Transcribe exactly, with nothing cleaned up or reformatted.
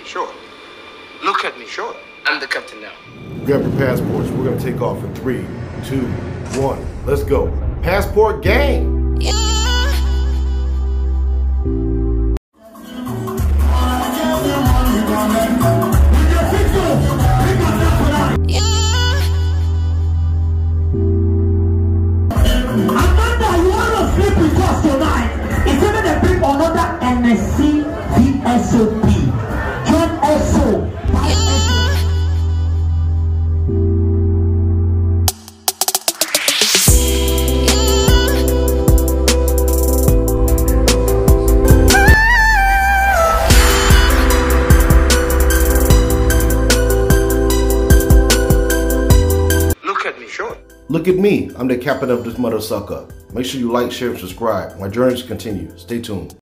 Sure. Look at me. Sure. I'm the captain now. Grab your passports. We're gonna take off in three, two, one. Let's go. Passport gang! Look at me, I'm the captain of this mother sucker. Make sure you like, share, and subscribe. My journey continues. Stay tuned.